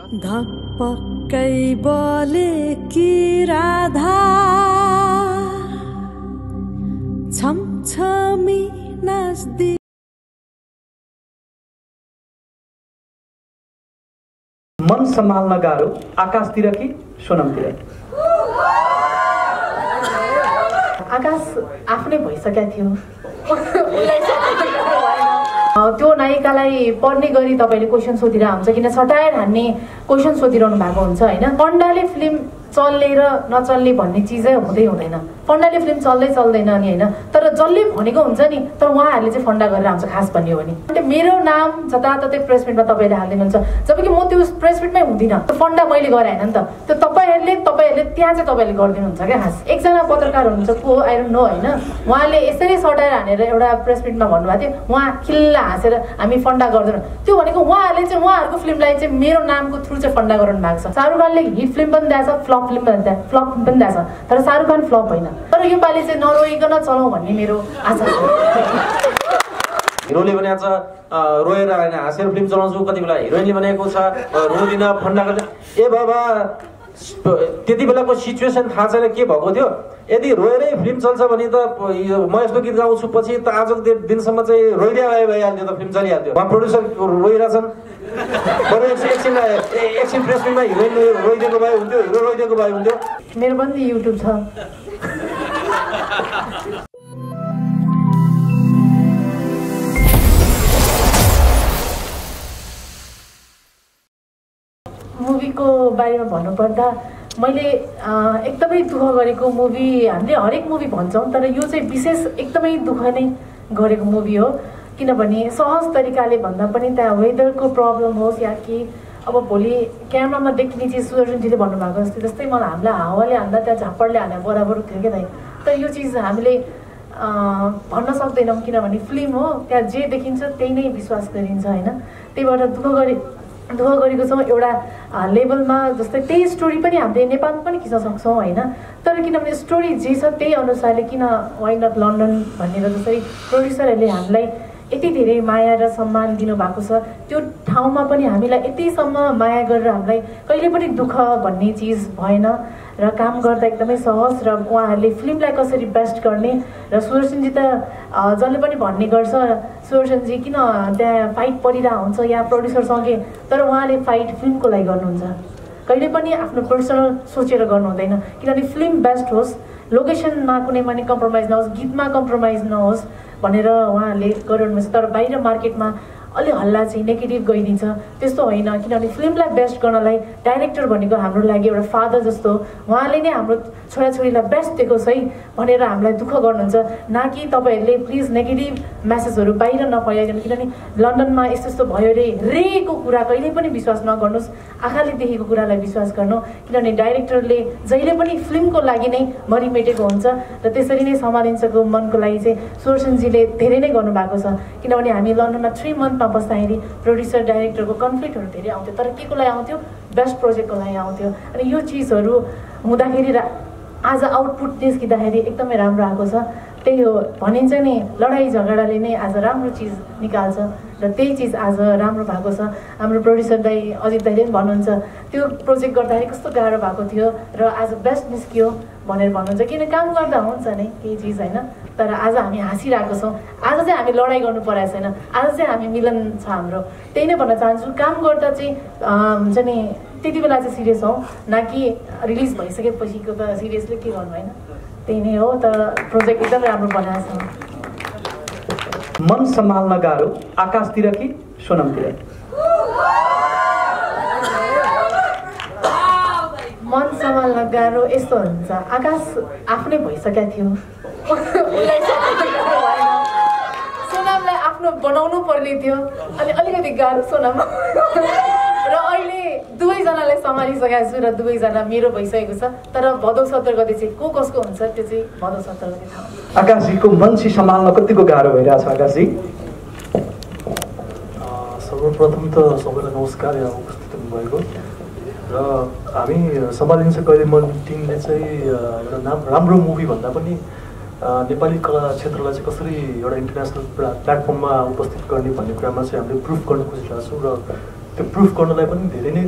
धपक्कै बोले कि राधा छमछमी नाच्दी। मन सम्हाल्न गाह्रो आकाशतिर कि सोनमतिर? आकाश आफ्नै भइसकेको थियो। त्यो नायिकालाई पर्ने गरी तपाईँले क्वेसन सोधिरहनु हुन्छ, किन सटाएर हान्ने क्वेसन सोधिरहनु भएको हुन्छ होइन। फन्डाले फिल्म चल्ने र नचल्ने भन्ने चिजै हुँदैन। फन्डाले फिल्म चल्दै चल्दैन नि होइन, तर जसले भनेको हुन्छ नि, तर उहाँहरूले चाहिँ फन्डा गरेर आउँछ। खास भन्यो भने मेरो नाम जताततै प्रेस मिटमा तपाईँले हालिदिनुहुन्छ, जबकि म त्यो प्रेस मिटमै हुँदिनँ। त्यो फन्डा मैले गरेँ होइन नि त, त्यो तपाईँहरूले त्यहाँ चाहिँ तपाईँले गरिदिनुहुन्छ क्या। खास एकजना पत्रकार हुनुहुन्छ को आई डोन्ट नो होइन, उहाँले यसरी सटाएर हानेर एउटा प्रेस मिटमा भन्नुभएको थियो, उहाँ खिल्ला हाँसेर हामी फन्डा गर्दैनौँ। त्यो भनेको उहाँहरूले चाहिँ उहाँहरूको फिल्मलाई चाहिँ मेरो नामको थ्रु चाहिँ फन्डा गराउनु भएको छ। शाहरुख खानले हिट फिल्म पनि दिएछ, फ्लप फिल्म पनि दिएछ, तर शाहरुख खान फ्लप होइन। तर यो पालि चाहिँ नरोइकन चलाउँ भन्ने मेरो आशा छ। हिरोले भनेको छ रोएर होइन हाँसेर फिल्म चलाउँछु, कति बेला हिरोइनले भनेको छ रोदिन फन्डा गर्छ। ए बाबा त्यति बेलाको सिचुएसन थाहा छैन के भएको थियो। यदि रोएरै फिल्म चल्छ भने त म यस्तो गीत गाउँछु पछि त आजको दिनसम्म चाहिँ रोइदिया भइहाल्थ्यो त, फिल्म चलिहाल्थ्यो। उहाँ प्रड्युसर रोइरहेछन्, एकछिन प्रेस मिटमा हिरोइन रोइदिएको भए हुन्थ्यो, हिरो रोइदिएको भए हुन्थ्यो। मेरो पनि युट्युब छ। मुभीको बारेमा भन्नुपर्दा मैले एकदमै दुःख गरेको मुभी, हामीले हरेक मुभी भन्छौँ तर यो चाहिँ विशेष एकदमै दुःख नै गरेको मुभी हो। किनभने सहज तरिकाले भन्दा पनि त्यहाँ वेदरको प्रब्लम होस् या कि अब भोलि क्यामेरामा देखिने चिज सुदर्शनजीले भन्नुभएको जस्तै मलाई हामीलाई हावाले हान्दा त्यहाँ झापडले हान्दा बराबर थियो क्या दाइ। तर यो चिज हामीले भन्न सक्दैनौँ किनभने फिल्म हो, त्यहाँ जे देखिन्छ त्यही नै विश्वास गरिन्छ होइन। त्यही भएर दुःख गरेको छौँ एउटा लेभलमा। जस्तै त्यही स्टोरी पनि हामीले नेपालमा पनि खिच्न सक्छौँ होइन, तर किनभने स्टोरी जे छ त्यही अनुसारले किन वाइ नट लन्डन भनेर जसरी प्रोड्युसरहरूले हामीलाई यति धेरै माया र सम्मान दिनुभएको छ, त्यो ठाउँमा पनि हामीलाई यतिसम्म माया गरेर हामीलाई कहिले पनि दुःख भन्ने चिज भएन र काम गर्दा एकदमै सहज। र उहाँहरूले फिल्मलाई कसरी बेस्ट गर्ने र सुदर्शनजी त जसले पनि भन्ने गर्छ सुदर्शनजी किन त्यहाँ फाइट परिरहेको हुन्छ या प्रड्युसरसँगै, तर उहाँले फाइट फिल्मको लागि गर्नुहुन्छ, कहिले पनि आफ्नो पर्सनल सोचेर गर्नु हुँदैन। किनभने फिल्म बेस्ट होस्, लोकेसनमा कुनै पनि कम्प्रोमाइज नहोस्, गीतमा कम्प्रोमाइज नहोस् भनेर उहाँहरूले गरिरहनुहुन्छ। तर बाहिर मार्केटमा अलि हल्ला चाहिँ नेगेटिभ गइदिन्छ, त्यस्तो होइन। किनभने फिल्मलाई बेस्ट गर्नलाई डाइरेक्टर भनेको हाम्रो लागि एउटा फादर जस्तो, उहाँले नै हाम्रो छोराछोरीलाई बेस्ट दिएको है भनेर हामीलाई दुःख गर्नुहुन्छ। न कि तपाईँहरूले प्लिज नेगेटिभ मेसेजहरू बाहिर नफैलाइदिनु। किनभने लन्डनमा यस्तो यस्तो भयो रेको कुरा कहिले पनि विश्वास नगर्नुहोस्, आँखाले देखेको कुरालाई विश्वास गर्नु। किनभने डाइरेक्टरले जहिले पनि फिल्मको लागि नै मरिमेटेको हुन्छ र त्यसरी नै सम्हालिन्छको मनको लागि चाहिँ सुदर्शनजीले धेरै नै गर्नुभएको छ। किनभने हामी लन्डनमा 3 मन्थ बस्दाखेरि प्रोड्युसर डाइरेक्टरको कन्फ्लिक्टहरू धेरै आउँथ्यो, तर के को लागि आउँथ्यो? बेस्ट प्रोजेक्टको लागि आउँथ्यो। अनि यो चिजहरू हुँदाखेरि आज आउटपुट निस्किँदाखेरि एकदमै राम्रो आएको छ। त्यही हो भनिन्छ नि लडाइँ झगडाले नै आज राम्रो चिज निकाल्छ र त्यही चिज आज राम्रो भएको छ। हाम्रो प्रोड्युसर दाइ अजित दाइले पनि भन्नुहुन्छ त्यो प्रोजेक्ट गर्दाखेरि कस्तो गाह्रो भएको थियो र आज बेस्ट निस्कियो भनेर भन्नुहुन्छ। किन काम गर्दा हुन्छ नै केही चिज होइन, तर आज हामी हाँसिरहेको छौँ। आज चाहिँ हामी लडाइँ गर्नु परेको छैन, आज चाहिँ हामी मिलन छ हाम्रो। त्यही नै भन्न चाहन्छु, काम गर्दा चाहिँ हुन्छ नि त्यति बेला चाहिँ सिरियस हौँ, न कि रिलिज भइसकेपछिको त सिरियसली के गर्नु होइन। त्यही नै हो, तर प्रोजेक्ट एकदम राम्रो बनाएको छ। मन सम्हाल्न गाह्रो आकाशतिर कि सोनमतिर? मन सम्हाल्न गाह्रो यस्तो हुन्छ, आकाश आफ्नै भइसकेको थियो, सोनमलाई आफ्नो बनाउनु पर्ने थियो, अनि अलिकति गाह्रो सोनम। र अहिले दुवैजनालाई सम्हालिसकेको छु र दुवैजना मेरो भइसकेको छ। तर भदौ 17 गते चाहिँ को कसको हुन्छ त्यो चाहिँ भदौ 17 गते थाहा हुन्छ। आकाशजीको मनसी सम्हाल्न कतिको गाह्रो भइरहेछ आकाशजी? सर्वप्रथम त सबैलाई नमस्कार यहाँ उपस्थित हुनुभएको र हामी सम्हालिन्छ कहिले मन टिमले चाहिँ एउटा राम्रो मुभी भन्दा पनि नेपाली कला क्षेत्रलाई चाहिँ कसरी एउटा इन्टरनेसनल प्लेटफर्ममा उपस्थित गर्ने भन्ने कुरामा चाहिँ हामीले प्रुफ गर्न खोजिरहेको छौँ र त्यो प्रुफ गर्नलाई पनि धेरै नै धेरै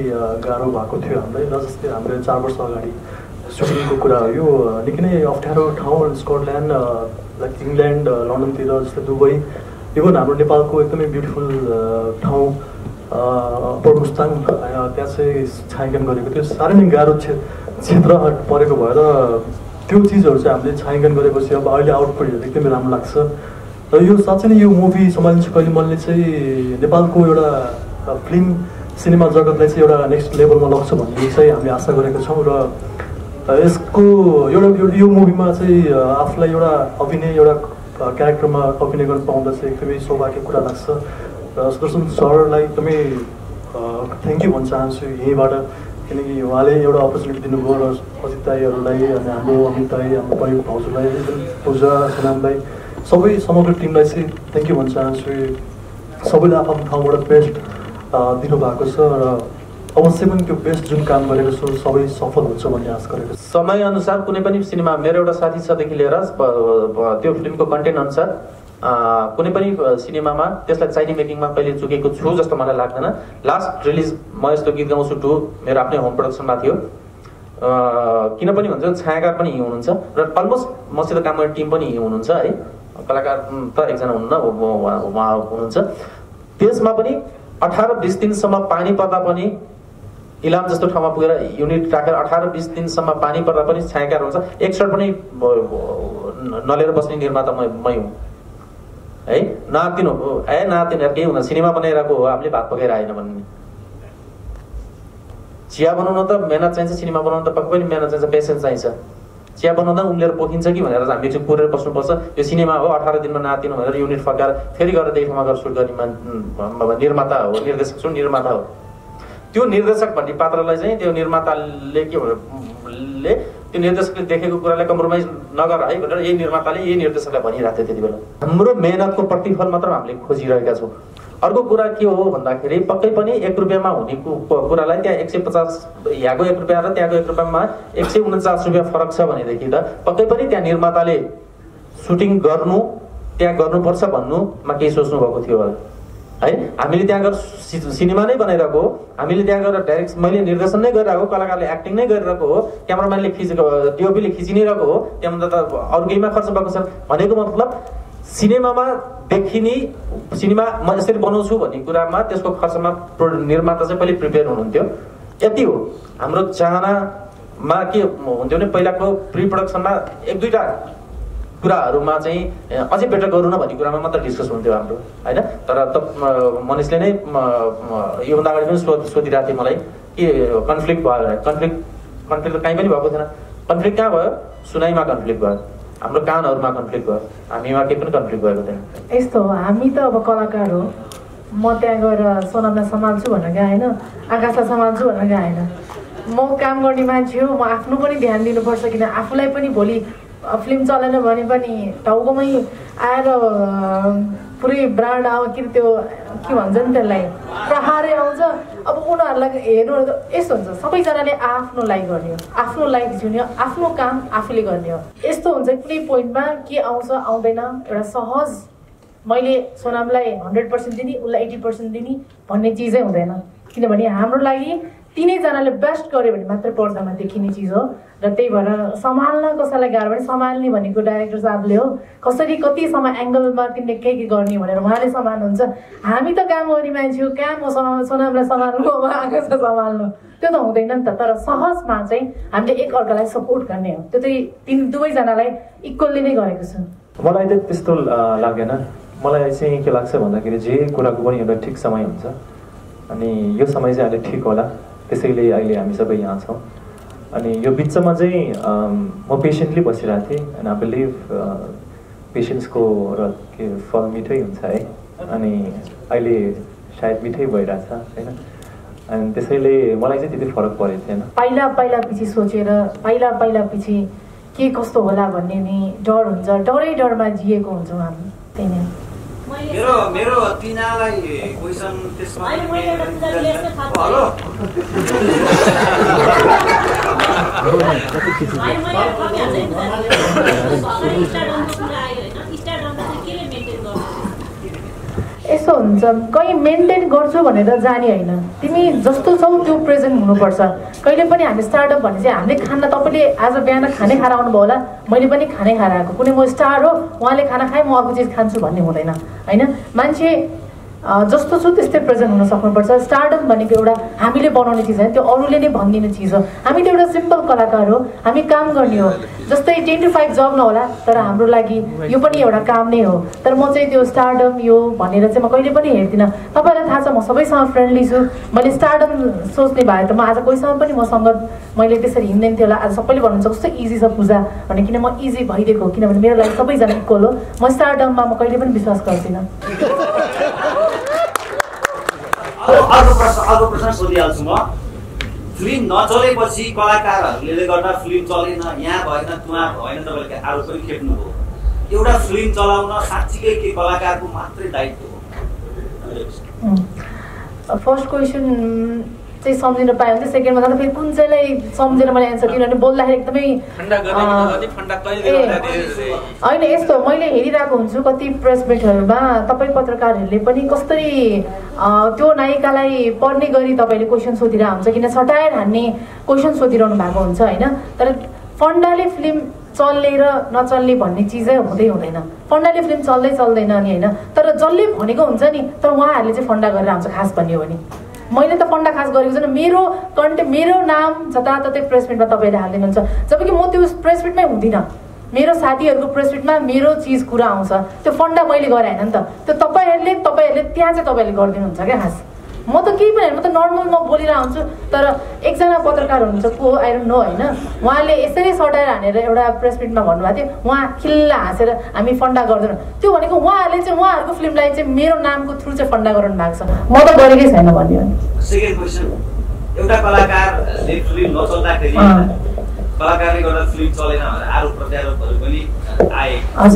गाह्रो भएको थियो हामीलाई र जस्तै हामीले 4 वर्ष अगाडि सुटिङको कुरा हो यो निकै नै अप्ठ्यारो ठाउँ स्कटल्यान्ड लाइक इङ्ल्यान्ड लन्डनतिर जस्तै दुबई इभन हाम्रो नेपालको एकदमै ब्युटिफुल ठाउँ अप्पर मुस्ताङ त्यहाँ चाहिँ छायाङ्कन गरेको थियो साह्रै नै गाह्रो क्षेत्र परेको भएर त्यो चिजहरू चाहिँ हामीले छायाङ्कन गरेपछि अब अहिले आउटपुट हेर्दा एकदमै राम्रो लाग्छ र यो साँच्चै नै यो मुभी सम्हालिन्छ कहिले मनले चाहिँ नेपालको एउटा फिल्म सिनेमा जगतलाई चाहिँ एउटा नेक्स्ट लेभलमा लग्छ भन्ने चाहिँ हामीले आशा गरेका छौँ र यसको यो मुभीमा चाहिँ आफूलाई एउटा अभिनय एउटा क्यारेक्टरमा अभिनय गर्न पाउँदा चाहिँ एकदमै सौभाग्य कुरा लाग्छ र सुदर्शन सरलाई एकदमै थ्याङ्क यू भन्न चाहन्छु यहीँबाट किनकि उहाँले एउटा अपर्च्युनिटी दिनुभयो र अजित दाईहरूलाई अनि हाम्रो अमित दाई हाम्रो परिवार भाउजूलाई पूजा सोनामलाई सबै समग्र टिमलाई चाहिँ थ्याङ्क यू भन्न चाहन्छु सबैले आफ्नो ठाउँबाट बेस्ट दिनुभएको छ र अवश्य पनि त्यो बेस्ट जुन काम गरेको छु सबै सफल हुन्छ भन्ने आशा गरेको छु समयअनुसार कुनै पनि सिनेमा मेरो एउटा साथी छदेखि लिएर त्यो फिल्मको कन्टेन्ट अनुसार कुनै पनि सिनेमामा त्यसलाई चाहिने मेकिङमा कहिले चुकेको छु जस्तो मलाई लाग्दैन लास्ट रिलिज म यस्तो गीत गाउँछु 2 मेरो आफ्नै होम प्रोडक्सनमा थियो किनभने भन्छ छायाकार पनि यहीँ हुनुहुन्छ र अलमोस्ट मसित काम गर्ने टिम पनि यहीँ हुनुहुन्छ है कलाकार त एकजना हुनुहुन्न उहाँ हुनुहुन्छ त्यसमा पनि 18-20 दिनसम्म पानी पर्दा पनि इलाम जस्तो ठाउँमा पुगेर युनिट राखेर 18-20 दिनसम्म पानी पर्दा पनि छायाकार हुन्छ एक सर्ट पनि नलिएर बस्ने निर्माता मै हुँ है नातिनु नातिनु केही हुँदैन सिनेमा बनाइरहेको हो हामीले भात पकाएर आएन भन्ने चिया बनाउन त मेहनत चाहिन्छ सिनेमा बनाउन त पक्कै पनि मेहनत चाहिन्छ पेसेन्स चाहिन्छ चिया बनाउँदा उम्लेर पोखिन्छ कि भनेर हामी चाहिँ कुरेर बस्नुपर्छ यो सिनेमा हो 18 दिनमा नातिनु भनेर युनिट फर्काएर फेरि गएर त्यही ठाउँमा गएर सुट गर्ने निर्माता हो निर्देशक छु निर्माता हो त्यो निर्देशक भन्ने पात्रलाई चाहिँ त्यो निर्माताले के भन्ने त्यो निर्देशकले देखेको कुरालाई कम्प्रोमाइज नगर है भनेर यही निर्माताले यही निर्देशकलाई भनिरहेको थियो त्यति बेला हाम्रो मेहनतको प्रतिफल मात्र हामीले खोजिरहेका छौँ अर्को कुरा के हो भन्दाखेरि पक्कै पनि 1 रुपियाँमा हुने कुरालाई त्यहाँ 150 यहाँको 1 रुपियाँ र त्यहाँको 1 रुपियाँमा 149 रुपियाँ फरक छ भनेदेखि त पक्कै पनि त्यहाँ निर्माताले सुटिङ गर्नु त्यहाँ गर्नुपर्छ भन्नुमा केही सोच्नु भएको थियो होला है हामीले त्यहाँ गएर सिनेमा नै बनाइरहेको हो हामीले त्यहाँ गएर डाइरेक्ट मैले निर्देशन नै गरिरहेको कलाकारले एक्टिङ नै गरिरहेको हो क्यामेराम्यानले खिचेको डिओपीले खिचि नै रहेको हो त्यहाँभन्दा त अरू केहीमा खर्च भएको छ भनेको मतलब सिनेमामा देखिने सिनेमा म यसरी बनाउँछु भन्ने कुरामा त्यसको खर्चमा निर्माता चाहिँ पहिले प्रिपेयर हुनुहुन्थ्यो यति हो हाम्रो चाहनामा के हुन्थ्यो भने पहिलाको प्रि प्रोडक्सनमा 1-2टा कुराहरूमा चाहिँ अझै बेटर गरौँ न भन्ने कुरामा मात्र डिस्कस हुन्थ्यो हाम्रो होइन तर त मनिषले नै योभन्दा अगाडि पनि सोधिरहेको थियो मलाई के कन्फ्लिक्ट भयो कन्फ्लिक्ट त कहीँ पनि भएको थिएन कन्फ्लिक्ट कहाँ भयो सुनाइमा कन्फ्लिक्ट भयो हाम्रो कानहरूमा कन्फ्लिक्ट भयो हामीमा केही पनि कन्फ्लिक्ट भएको थिएन यस्तो हो हामी त अब कलाकार हो म त्यहाँ गएर सोनामलाई सम्हाल्छु भनेर गएँ होइन आकाशलाई सम्हाल्छु भनेर गएँ होइन म काम गर्ने मान्छे हो म आफ्नो पनि ध्यान दिनुपर्छ किन आफूलाई पनि भोलि फिल्म चलेन भने पनि टाउकोमै आएर पुरै ब्रान्ड आउँछ कि त्यो के भन्छ नि त्यसलाई प्रहारै आउँछ अब उनीहरूलाई हेर्नु यस्तो हुन्छ सबैजनाले आफ्नो लागि गर्ने हो आफ्नो लागि जिउने हो आफ्नो काम आफूले गर्ने हो यस्तो हुन्छ कुनै पोइन्टमा के आउँछ आउँदैन एउटा सहज मैले सोनामलाई 100% दिने उसलाई 80% दिने भन्ने चिजै हुँदैन किनभने हाम्रो लागि तिनैजनाले बेस्ट गर्यो भने मात्रै पर्दामा देखिने चिज हो र त्यही भएर सम्हाल्न कसैलाई गाह्रो भने सम्हाल्ने भनेको डाइरेक्टर साहबले हो कसरी कति समय एङ्गलमा तिमीले के गर्ने भनेर उहाँले सम्हाल्नुहुन्छ हामी त काम गर्ने मान्छे हो काम हो सोनामलाई सम्हाल्नु आकाशलाई सम्हाल्नु त्यो त हुँदैन नि त तर सहजमा चाहिँ हामीले एक अर्कालाई सपोर्ट गर्ने हो त्यो चाहिँ दुवैजनालाई इक्वल्ली नै गरेको छ मलाई त त्यस्तो लाग्दैन मलाई चाहिँ के लाग्छ भन्दाखेरि जे कुराको पनि एउटा ठिक समय हुन्छ अनि यो समय चाहिँ अहिले ठिक होला त्यसैले अहिले हामी सबै यहाँ छौँ अनि यो बिचमा चाहिँ म पेसेन्टली बसिरहेको थिएँ एन्ड आई बिलिभ पेसेन्सको र के फल मिठै हुन्छ है अनि अहिले सायद मिठै भइरहेछ होइन अनि त्यसैले मलाई चाहिँ त्यति फरक परेको थिएन पहिला पछि सोचेर पहिला पछि के कस्तो होला भन्ने नि डर हुन्छ डरमा जिएको हुन्छौँ हामी त्यही नै मेरो तिनालाई क्वेसन त्यसमा हेलो यस्तो यस्तो हुन्छ कहीँ मेन्टेन गर्छु भनेर जाने होइन, तिमी जस्तो छौ त्यो प्रेजेन्ट हुनुपर्छ। कहिले पनि हामी स्टार्टअप भने चाहिँ हामीले खाना, तपाईँले आज बिहान खानै खाएर आउनुभयो होला, मैले पनि खानै खाएर आएको, कुनै म स्टार हो उहाँले खाना खाएँ म अर्को चिज खान्छु भन्ने हुँदैन होइन। मान्छे जस्तो छु त्यस्तै प्रेजेन्ट हुन सक्नुपर्छ। स्टार्टअप भनेको एउटा हामीले बनाउने चिज होइन, त्यो अरूले नै भनिदिने चिज हो। हामी त एउटा सिम्पल कलाकार हो, हामी काम गर्ने हो। जस्तै 10 to 5 जब नहोला, तर हाम्रो लागि यो पनि एउटा काम नै हो। तर म चाहिँ त्यो स्टार्टअप यो भनेर चाहिँ म कहिले पनि हेर्दिनँ। तपाईँलाई थाहा छ म सबैसँग फ्रेन्डली छु। मैले स्टार्टअप सोच्ने भए त म आज कोहीसँग पनि मसँग मैले त्यसरी हिँड्दैन थियो होला। आज सबैले भन्नुहुन्छ कस्तो इजी छ पूजा भने, किन म इजी भइदिएको हो, किनभने मेरो लागि सबैजना इक्वल हो। म स्टार्टअपमा म कहिले पनि विश्वास गर्दिनँ। अर्को प्रश्न सोधिहाल्छु म। फिल्म नचलेपछि कलाकारहरूले गर्दा फिल्म चलेन, यहाँ भएन, त्यहाँ भएन, तपाईँले आरोप पनि खेप्नुभयो। एउटा फिल्म चलाउन साँच्चीकै के कलाकारको मात्रै दायित्व हो? फर्स्ट क्वेसन चाहिँ सम्झिन पाएँ भने सेकेन्डमा जाँदा फेरि कुन चाहिँलाई सम्झेर मैले एन्सर, किनभने बोल्दाखेरि एकदमै होइन। यस्तो मैले हेरिरहेको हुन्छु कति प्रेस मिटहरूमा तपाईँ पत्रकारहरूले पनि कसरी त्यो नायिकालाई पर्ने गरी तपाईँले क्वेसन सोधिरहेको हुन्छ, किन सटाएर हान्ने क्वेसन सोधिरहनु भएको हुन्छ होइन। तर फन्डाले फिल्म चल्ने र नचल्ने भन्ने चिजै हुँदै हुँदैन। फन्डाले फिल्म चल्दै चल्दैन नि होइन, तर जसले भनेको हुन्छ नि, तर उहाँहरूले चाहिँ फन्डा गरेर आउँछ। खास भन्ने हो भने मैले त फन्डा खास गरेको छैन। मेरो कन्टेन्ट, मेरो नाम जताततै प्रेस मिटमा तपाईँले हालिदिनुहुन्छ, जबकि म त्यो प्रेस मिटमै हुँदिनँ। मेरो साथीहरूको प्रेस मिटमा मेरो चिज कुरा आउँछ, त्यो फन्डा मैले गरेँ होइन नि त। त्यो तपाईँहरूले त्यहाँ चाहिँ तपाईँले गरिदिनुहुन्छ क्या। खास म त केही पनि होइन, म त नर्मल म बोलिरहेको हुन्छु। तर एकजना पत्रकार हुनुहुन्छ को आई डोन्ट नो होइन, उहाँले यसरी सटाएर हानेर एउटा प्रेस मिटमा भन्नुभएको थियो, उहाँ खिल्ला हाँसेर हामी फन्डा गर्दैनौँ। त्यो भनेको उहाँहरूले चाहिँ उहाँहरूको फिल्मलाई चाहिँ मेरो नामको थ्रु चाहिँ फन्डा गराउनु भएको छ, म त गरेकै छैन भन्यो। सेकेन्ड क्वेसन, एउटा कलाकारले फिल्म नचल्दाखेरि कलाकारले गर्दा फिल्म चलेन भनेर आरोप प्रत्यारोपहरू पनि आए।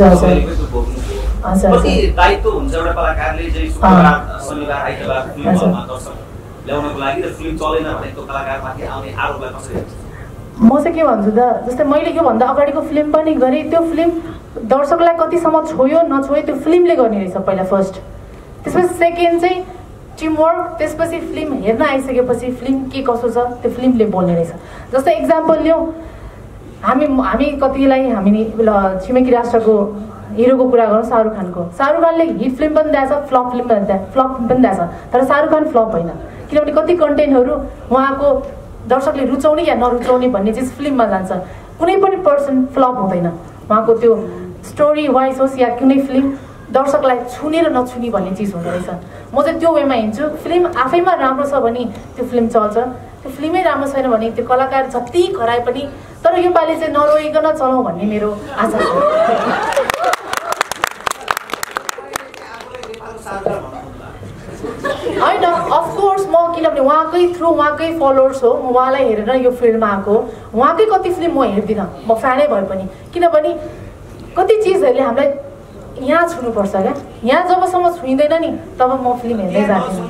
कति दायित्व हुन्छ एउटा कलाकारले चाहिँ शुक्रबार शनिबार आइतबार फिल्म हलमा दर्शक ल्याउनको लागि र फिल्म चलेन भने त्यो कलाकारमाथि आउने आरोपलाई कसरी हेर्छ? म चाहिँ के भन्छु त, जस्तै मैले योभन्दा अगाडिको फिल्म पनि गरेँ, त्यो फिल्म दर्शकलाई कतिसम्म छोयो नछोयो त्यो फिल्मले गर्ने रहेछ पहिला फर्स्ट। त्यसपछि सेकेन्ड चाहिँ टिमवर्क, त्यसपछि फिल्म हेर्न आइसकेपछि फिल्म के कसो छ त्यो फिल्मले बोल्ने रहेछ। जस्तै इक्जाम्पल लिउँ, हामी कतिलाई हामी छिमेकी राष्ट्रको हिरोको कुरा गरौँ, शाहरुख खानको। शाहरुख खानले हिट फिल्म पनि दिएछ, फ्लप फिल्म पनि दिएछ, तर शाहरुख खान फ्लप होइन, किनभने कति कन्टेन्टहरू उहाँको दर्शकले रुचाउने या नरुचाउने भन्ने चिज फिल्ममा जान्छ। कुनै पनि पर्सन फ्लप हुँदैन, उहाँको त्यो स्टोरी वाइज होस् या कुनै फिल्म दर्शकलाई छुने र नछुने भन्ने चिज हुँदो रहेछ। म चाहिँ त्यो वेमा हिँड्छु। फिल्म आफैमा राम्रो छ भने त्यो फिल्म चल्छ, त्यो फिल्मै राम्रो छैन भने त्यो कलाकार जति खराए पनि, तर यो पालि चाहिँ नरोइकन चलाउँ भन्ने मेरो आशा छ। होइन, अफकोर्स म किनभने उहाँकै थ्रु उहाँकै फलोवर्स हो, म उहाँलाई हेरेर यो फिल्डमा आएको। उहाँकै कति फिल्म म हेर्दिनँ, म फ्यानै भए पनि, किनभने कति चिजहरूले हामीलाई यहाँ छुनुपर्छ क्या। यहाँ जबसम्म छुइँदैन नि तब म फिल्म हेर्दै जान्दिनँ।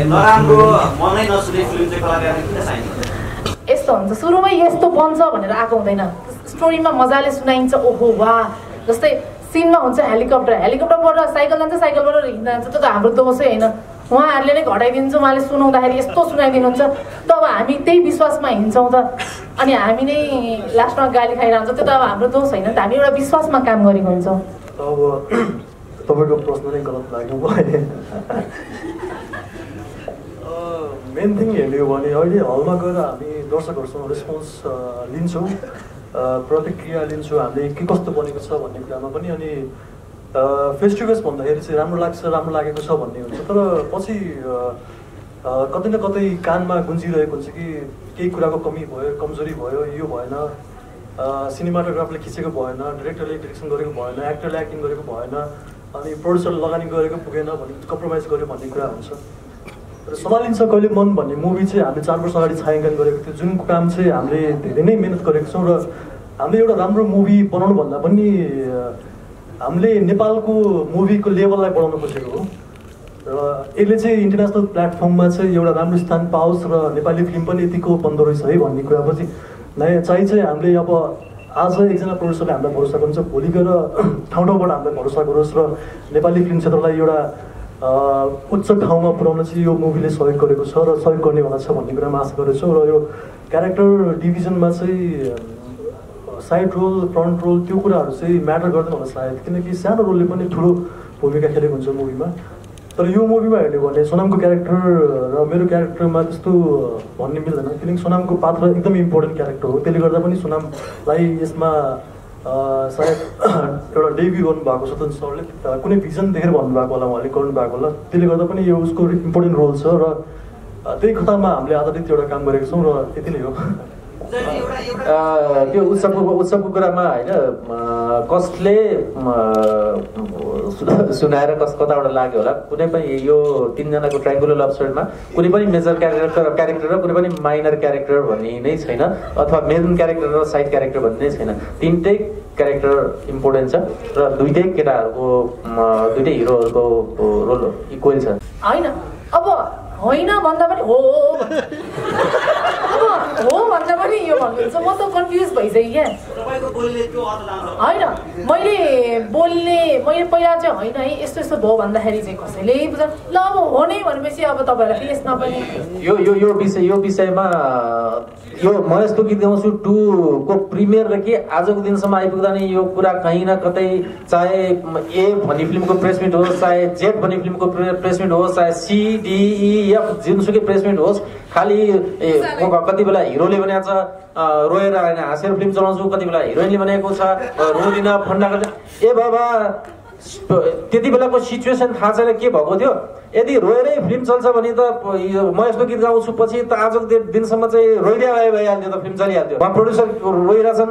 यस्तो हुन्छ, सुरुमै यस्तो बन्छ भनेर आएको हुँदैन, स्टोरीमा मजाले सुनाइन्छ। ओहो वाह, जस्तै सिनमा हुन्छ हेलिकप्टरबाट साइकल जान्छ, साइकलबाट हिँड्दा जान्छ, त्यो त हाम्रो दोषै होइन, उहाँहरूले नै घटाइदिन्छ। उहाँले सुनाउँदाखेरि यस्तो सुनाइदिनुहुन्छ, तब हामी त्यही विश्वासमा हिँड्छौँ त, अनि हामी नै लास्टमा गाली खाइरहन्छ, त्यो त अब हाम्रो दोष होइन, त हामी एउटा विश्वासमा काम गरेको हुन्छौँ। अब तपाईँको प्रश्न नै गलत लाग्यो भयो। मेन थिङ हेर्ने हो भने अहिले हलमा गएर हामी दर्शकहरूसँग रेस्पोन्स लिन्छौँ, प्रतिक्रिया लिन्छौँ, हामीले के कस्तो बनेको छ भन्ने कुरामा पनि। अनि फेस टु फेस भन्दाखेरि चाहिँ राम्रो लाग्छ, राम्रो लागेको छ भन्ने हुन्छ, तर पछि कतै न कतै कानमा गुन्जिरहेको हुन्छ कि केही कुराको कमी भयो, कमजोरी भयो, यो भएन, सिनेमाटोग्राफले खिचेको भएन, डिरेक्टरले डिरेक्सन गरेको भएन, एक्टरले एक्टिङ गरेको भएन, अनि प्रड्युसरले लगानी गरेको पुगेन भने कम्प्रोमाइज गर्यो भन्ने कुरा हुन्छ। र सम्हालिन्छ कहिले मन भन्ने मुभी चाहिँ हामीले 4 वर्ष अगाडि छायाङ्कन गरेको थियो, जुन काम चाहिँ हामीले धेरै नै मिहिनेत गरेको छौँ। र हामीले एउटा राम्रो मुभी बनाउनु भन्दा पनि हामीले नेपालको मुभीको लेभललाई बढाउनु खोजेको हो, र यसले चाहिँ इन्टरनेसनल प्लेटफर्ममा चाहिँ एउटा राम्रो स्थान पाओस् र नेपाली फिल्म पनि यतिको बन्दो रहेछ है भन्ने कुरापछि चाहिँ हामीले अब आज एकजना प्रड्युसरले हामीलाई भरोसा गर्नुहुन्छ, भोलि गएर ठाउँ ठाउँबाट हामीलाई भरोसा गरोस् र नेपाली फिल्म क्षेत्रलाई एउटा उच्च ठाउँमा पुर्याउन चाहिँ यो मुभीले सहयोग गरेको छ र सहयोग गर्नेवाला छ भन्ने कुरामा आशा गरेछु। र यो क्यारेक्टर डिभिजनमा चाहिँ साइड रोल फ्रन्ट रोल त्यो कुराहरू चाहिँ म्याटर गर्दैन होला सायद, किनकि सानो रोलले पनि ठुलो भूमिका खेलेको हुन्छ मुभीमा। तर यो मुभीमा हेर्ने भने सोनामको क्यारेक्टर र मेरो क्यारेक्टरमा त्यस्तो भन्ने मिल्दैन, किनकि सोनामको पात्र एकदमै इम्पोर्टेन्ट क्यारेक्टर हो। त्यसले गर्दा पनि सोनामलाई यसमा सायद एउटा डेब्यू गर्नुभएको छ त सरले, कुनै भिजन देखेर भन्नुभएको होला, उहाँले गर्नुभएको होला। त्यसले गर्दा पनि यो उसको इम्पोर्टेन्ट रोल छ र त्यही कथामा हामीले आधारित एउटा काम गरेको छौँ र यति नै हो। त्यो उत्सवको कुरामा होइन कसले सुनाएर कताबाट लाग्यो होला, कुनै पनि यो 3 जनाको ट्राइङ्गुलर लभ स्टोरीमा कुनै पनि मेजर क्यारेक्टर र कुनै पनि माइनर क्यारेक्टर भन्ने नै छैन, अथवा मेन क्यारेक्टर र साइड क्यारेक्टर भन्ने नै छैन। 3टै क्यारेक्टर इम्पोर्टेन्ट छ र दुईटै केटाहरूको दुईटै हिरोहरूको रोल इक्वल छ। होइन अब होइन भन्दा पनि हो, अब हो भन्दा पनि यो भन्नुहुन्छ, म त कन्फ्युज भइसकेँ क्या। होइन मैले पहिला चाहिँ होइन है यस्तो यस्तो भयो भन्दाखेरि चाहिँ कसैले बुझ ल अब हो नै भनेपछि अब तपाईँहरूलाई फेरि यसमा पनि यो विषयमा यो म यस्तो गीत गाउँछु 2 को प्रिमियरदेखि आजको दिनसम्म आइपुग्दा नि यो कुरा कहीँ न कतै, चाहे ए भन्ने फिल्मको प्रेस मिट होस्, चाहे जेड भन्ने फिल्मको प्रेस मिट होस्, चाहे सी डी ई एफ जुनसुकै प्रेस मिट होस्, खालि कति बेला हिरोले भनेको छ रोएर होइन हाँसेर फिल्म चलाउँछु, कति बेला हिरोइनले भनेको छ रोदिन फन्डा गर्छ। ए बाबा त्यति बेलाको सिचुएसन थाहा छैन के भएको थियो। यदि रोएरै फिल्म चल्छ भने त म यस्तो गीत गाउँछु पछि त आजको दिनसम्म चाहिँ रोइदिया भइहाल्थ्यो, त फिल्म चलिहाल्थ्यो। उहाँ प्रड्युसर रोइरहेछन्,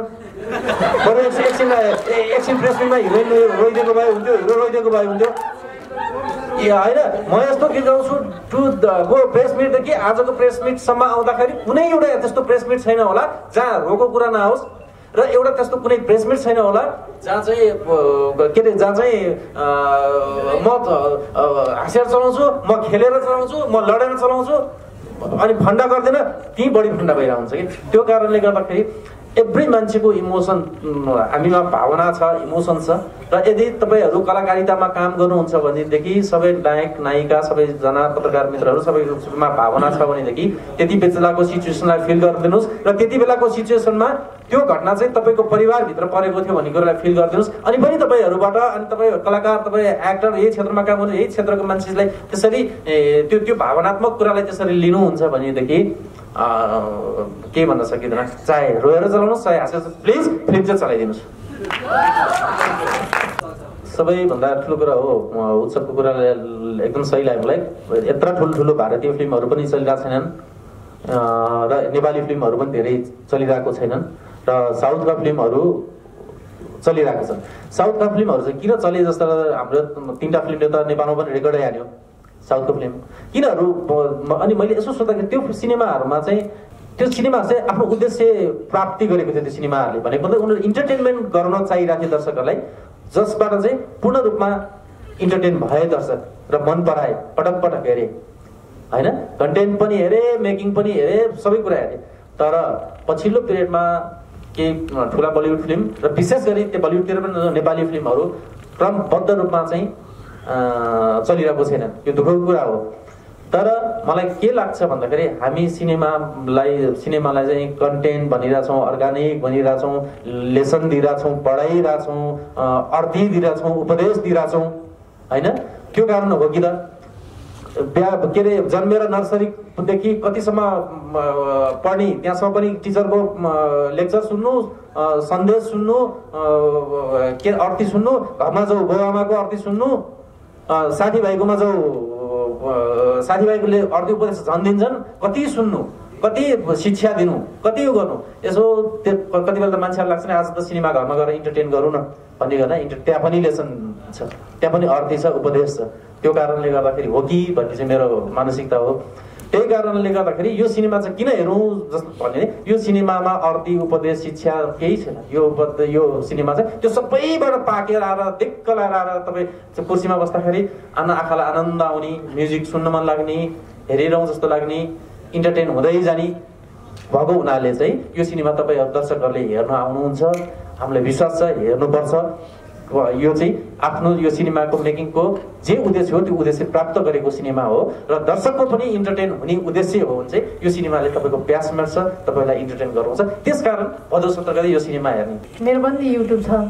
एकछिन प्रेस मिटमा हिरोइन रोइदिएको भए हुन्थ्यो, हिरो रोइदिएको भए हुन्थ्यो। ए होइन म यस्तो गीत गाउँछु 2 को प्रेस मिटदेखि आजको प्रेस मिटसम्म आउँदाखेरि कुनै एउटा त्यस्तो प्रेस मिट छैन होला जहाँ रोको कुरा नआओस्, र एउटा त्यस्तो कुनै प्रेस मिट छैन होला जहाँ चाहिँ के अरे जहाँ चाहिँ म हाँसेर चलाउँछु, म खेलेर चलाउँछु, म लडेर चलाउँछु अनि फन्डा गर्दैन, ती बढी फन्डा भइरहेको हुन्छ कि। त्यो कारणले गर्दाखेरि एभ्री मान्छेको इमोसन, हामीमा भावना छ, इमोसन छ, र यदि तपाईँहरू कलाकारितामा काम गर्नुहुन्छ भनेदेखि सबै नायक नायिका सबैजना पत्रकार मित्रहरू सबैमा भावना छ भनेदेखि त्यति बेलाको सिचुएसनलाई फिल गरिदिनुहोस्, र त्यति बेलाको सिचुएसनमा त्यो घटना चाहिँ तपाईँको परिवारभित्र परेको थियो भन्ने कुरालाई फिल गरिदिनुहोस्। अनि पनि तपाईँहरूबाट अनि तपाईँ कलाकार, तपाईँ एक्टर, यही क्षेत्रमा काम गर्नु, यही क्षेत्रको मान्छेलाई त्यसरी त्यो भावनात्मक कुरालाई त्यसरी लिनुहुन्छ भनेदेखि के भन्न सकिँदैन। चाहे रोएर चलाउनुहोस्, चाहे हाँसेर, प्लिज फिल्म चाहिँ चलाइदिनुहोस्। सबैभन्दा ठुलो कुरा हो उत्सवको कुराले एकदम सही लाग्यो मलाई। यत्र ठुलो भारतीय फिल्महरू पनि चलिरहेको छैनन् र नेपाली फिल्महरू पनि धेरै चलिरहेको छैनन् र साउथका फिल्महरू चलिरहेको छन्। साउथका फिल्महरू चाहिँ किन चले जस्तो हाम्रो 3टा फिल्मले त नेपालमा पनि रेकर्डै हान्यो साउथको फिल्म किनहरू। अनि मैले यसो सोच्दाखेरि त्यो सिनेमाहरूमा चाहिँ आफ्नो उद्देश्य प्राप्ति गरेको थियो। त्यो सिनेमाहरूले भनेको उनीहरू इन्टरटेनमेन्ट गर्न चाहिरहेको थियो दर्शकहरूलाई, जसबाट चाहिँ पूर्ण रूपमा इन्टरटेन भए दर्शक र मन पराए, पटक हेरे होइन, कन्टेन्ट पनि हेरे, मेकिङ पनि हेरे, सबै कुरा हेरे। तर पछिल्लो पिरियडमा केही ठुला बलिउड फिल्म र विशेष गरी त्यो बलिउडतिर पनि नेपाली फिल्महरू क्रमबद्ध रूपमा चाहिँ चलिरहेको छैन। यो दुःखको कुरा हो। तर मलाई के लाग्छ भन्दाखेरि हामी सिनेमालाई चाहिँ कन्टेन्ट भनिरहेछौँ, अर्गानिक भनिरहेछौँ, लेसन दिइरहेछौँ, पढाइरहेछौँ, अर्थी दिइरहेछौँ, उपदेश दिइरहेछौँ होइन। त्यो कारण हो कि त के अरे जन्मेर नर्सरीदेखि कतिसम्म पढ्ने त्यहाँसम्म पनि टिचरको लेक्चर सुन्नु, सन्देश सुन्नु, के अर्थी सुन्नु, घरमा जाऊ बाउ आमाको अर्थी सुन्नु, साथीभाइकोमा जाऊ साथीभाइकोले अर्थी उपदेश झन् दिन्छन्, कति सुन्नु, कति शिक्षा दिनु, कति यो गर्नु। यसो कति बेला त मान्छेहरू लाग्छ नि आज त सिनेमा घरमा गएर इन्टरटेन गरौँ न भन्ने गर्दा त्यहाँ पनि लेसन छ, त्यहाँ पनि अर्थी छ, उपदेश छ। त्यो कारणले गर्दाखेरि हो कि भन्ने चाहिँ मेरो मानसिकता हो। त्यही कारणले गर्दाखेरि यो सिनेमा चाहिँ किन हेरौँ जस्तो भने यो सिनेमामा अर्थी उपदेश शिक्षा केही छैन। यो सिनेमा चाहिँ त्यो सबैबाट पाकेर आएर दिक्क लगाएर आएर तपाईँ कुर्सीमा बस्दाखेरि आँखालाई आनन्द आउने, म्युजिक सुन्न मन लाग्ने, हेरिरहँ जस्तो लाग्ने, इन्टरटेन हुँदै जाने भएको हुनाले चाहिँ यो सिनेमा तपाईँ दर्शकहरूले हेर्न आउनुहुन्छ। हामीलाई विश्वास छ हेर्नुपर्छ। यो चाहिँ आफ्नो यो सिनेमाको मेकिङको जे उद्देश्य हो त्यो उद्देश्य प्राप्त गरेको सिनेमा हो र दर्शकको पनि इन्टरटेन हुने उद्देश्य हो भने चाहिँ यो सिनेमाले तपाईँको प्यास मार्छ, तपाईँलाई इन्टरटेन गराउँछ। त्यसकारण भदौ 17 गते यो सिनेमा हेर्ने। मेरो पनि युट्युब छ।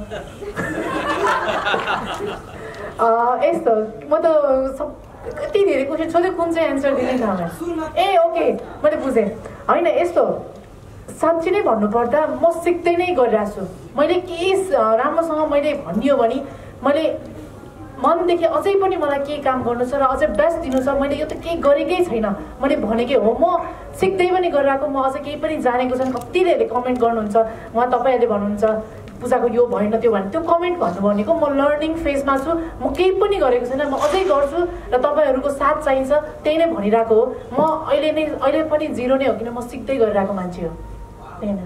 यस्तो म त कति धेरै क्वेसन सोध्यो, कुन चाहिँ एन्सर दिने थाहा भएन। ए ओके मैले बुझेँ। होइन यस्तो साँच्ची नै भन्नुपर्दा म सिक्दै नै गरिरहेको छु। मैले के राम्रोसँग मैले भनियो भने मैले मनदेखि अझै पनि मलाई के काम गर्नु छ र अझै बेस्ट दिनु छ। मैले यो त केही गरेकै छैन, मैले भनेकै हो। म सिक्दै पनि गरिरहेको, म अझै केही पनि जानेको छैन। कतिले कमेन्ट गर्नुहुन्छ, उहाँ तपाईँहरूले भन्नुहुन्छ पूजाको यो भएन त्यो भएन, त्यो कमेन्ट भन्नु भनेको म लर्निङ फेजमा छु। म केही पनि गरेको छैन, म अझै गर्छु र तपाईँहरूको साथ चाहिन्छ, त्यही नै भनिरहेको हो। म अहिले पनि जिरो नै हो, किन म सिक्दै गरिरहेको मान्छे हो। होइन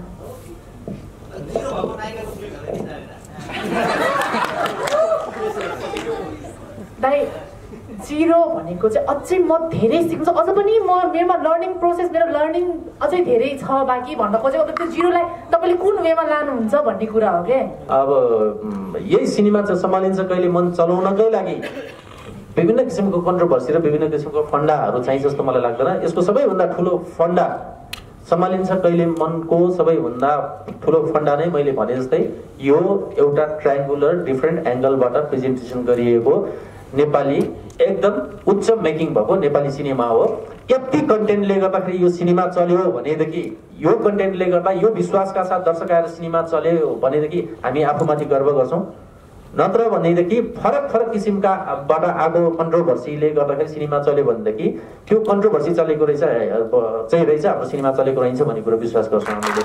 दाइ जिरो भनेको चाहिँ अझै म धेरै सिक्छु, अझ पनि मेरोमा लर्निङ प्रोसेस, मेरो लर्निङ अझै धेरै छ बाँकी भन्न खोजेको। त्यो जिरोलाई तपाईँले कुन वेमा लानुहुन्छ भन्ने कुरा हो क्या। अब यही सिनेमा चाहिँ सम्हालिन्छ कहिले मन चलाउनकै लागि विभिन्न किसिमको कन्ट्रोभर्सी र विभिन्न किसिमको फन्डाहरू चाहिँ जस्तो मलाई लाग्दैन। यसको सबैभन्दा ठुलो फन्डा सम्हालिन्छ कहिले मनको सबैभन्दा ठुलो फन्डा नै मैले भने जस्तै यो एउटा ट्रायङ्गुलर डिफ्रेन्ट एङ्गलबाट प्रेजेन्टेसन गरिएको नेपाली एकदम उच्च मेकिङ भएको नेपाली सिनेमा हो। यति कन्टेन्टले गर्दाखेरि यो सिनेमा चल्यो भनेदेखि, यो कन्टेन्टले गर्दा यो विश्वासका साथ दर्शक आएर सिनेमा चल्यो भनेदेखि हामी आफूमाथि गर्व गर्छौँ। नत्र भनेदेखि फरक फरक किसिमकाबाट आएको कन्ट्रोभर्सीले गर्दाखेरि सिनेमा चल्यो भनेदेखि त्यो कन्ट्रोभर्सी चलेको रहेछ हाम्रो सिनेमा चलेको रहेछ भन्ने कुरो विश्वास गर्छौँ हामीले।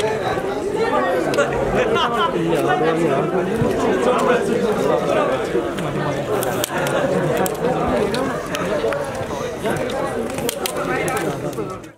फोटो